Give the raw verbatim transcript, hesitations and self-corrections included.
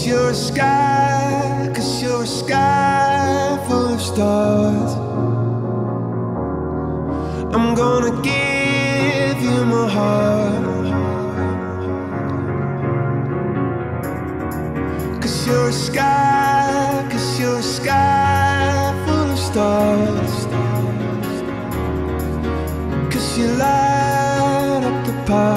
you're a sky, cause you're a sky full of stars. I'm gonna give you my heart, cause you're a sky, cause you're a sky full of stars. Cause you light up the path.